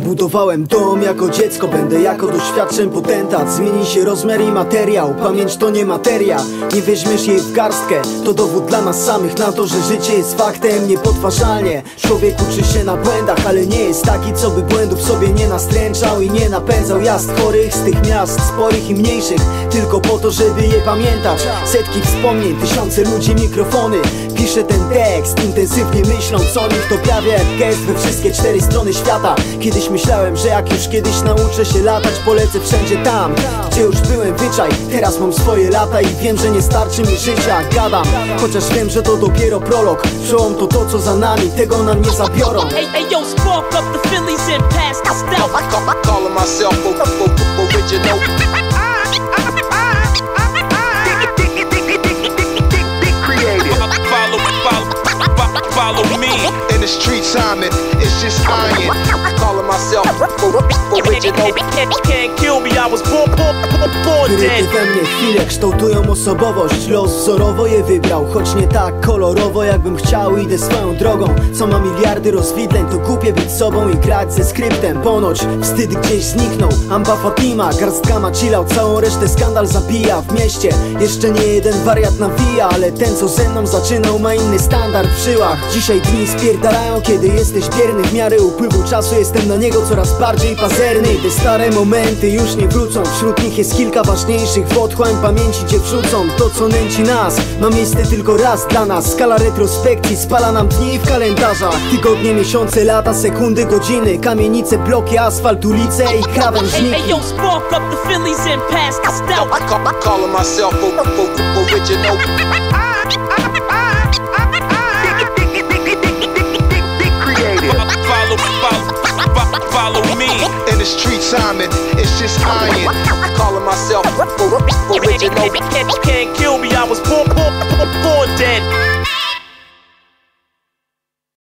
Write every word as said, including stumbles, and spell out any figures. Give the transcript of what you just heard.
Budowałem dom jako dziecko, będę jako doświadczeń potentat. Zmieni się rozmiar i materiał, pamięć to nie materia. Nie weźmiesz jej w garstkę, to dowód dla nas samych na to, że życie jest faktem niepodważalnie. Człowiek uczy się na błędach, ale nie jest taki, co by błędów sobie nie nastręczał i nie napędzał jazd chorych z tych miast, sporych i mniejszych, tylko po to, żeby je pamiętać. Setki wspomnień, tysiące ludzi, mikrofony. Piszę ten tekst, intensywnie myśląc o nich. To prawie jak gest we wszystkie cztery strony świata. Kiedyś myślałem, że jak już kiedyś nauczę się latać, polecę wszędzie tam, gdzie już byłem wyczaj. Teraz mam swoje lata i wiem, że nie starczy mi życia. Gadam, chociaż wiem, że to dopiero prolog. Przełom to to, co za nami, tego nam nie zabiorą. Hey, hey, yo, spark up the Phillies and pass the stout. Calling myself original. Follow me in the street, Simon. It's just iron. Calling myself original. Can't kill me, I was born, born, born Wyryte dead. we mnie chwile kształtują osobowość. Los wzorowo je wybrał, choć nie tak kolorowo jakbym chciał. Idę swoją drogą, co ma miliardy rozwidleń. To głupie być sobą i grać ze skryptem. Ponoć wstyd gdzieś zniknął. Amba Fatima, garstka ma chillał. Całą resztę skandal zabija w mieście. Jeszcze nie jeden wariat nawija, ale ten, co ze mną zaczynał, ma inny standard w żyłach. Dzisiaj dni spierdalają, kiedy jesteś bierny. W miarę upływu czasu jestem na niego coraz bardziej pazerny. Te stare momenty już nie wrócą. Wśród nich jest kilka ważniejszych. W otchłań pamięci cię wrzucą. To, co nęci nas, ma miejsce tylko raz dla nas. Skala retrospekcji spala nam dni w kalendarzach. Tygodnie, miesiące, lata, sekundy, godziny. Kamienice, bloki, asfalt, ulice i Hey, krawężniki. hey, yo, spark up the Phillies and pass the stout. Calling myself original. Follow me in the street, Simon. It's just iron. Calling myself original. Can't kill me, I was born, born, born dead.